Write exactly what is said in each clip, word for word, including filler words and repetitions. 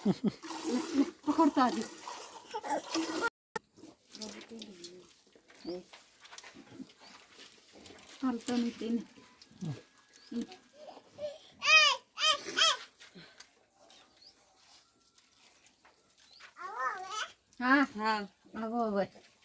पकड़ता आदि हालता नहीं तीन हाँ हाँ अब अब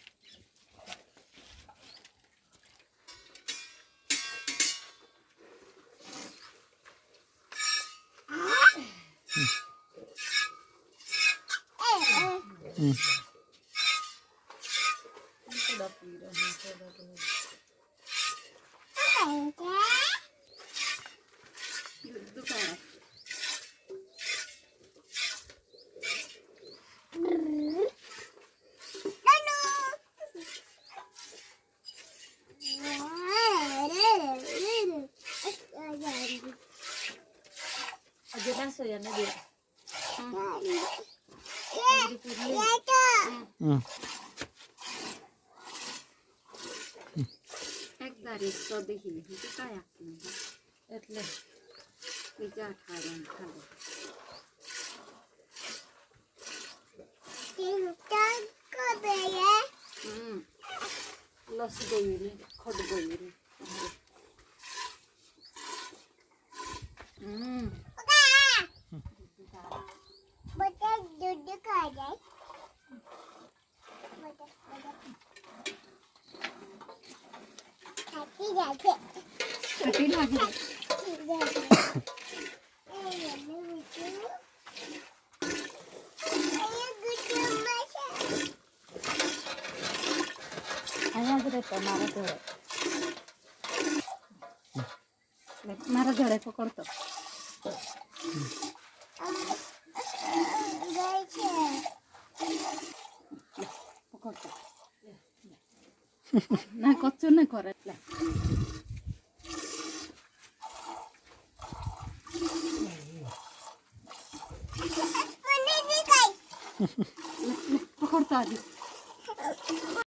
Jangan soya nih dia. एक दारी तो देखी नहीं तो क्या यार इतने पिज़्ज़ा खा रहे हैं खा लो ये क्या कर रहे हैं हम्म लस्सी दे रही खड़ दे रही हम्म बच्चा दूध खा जाए खाती जाके खाती जाके आया तो मारा जोड़े मारा जोड़े पकड़ तो पकड़ तो ना कच्चू ना करे पकड़ता आदि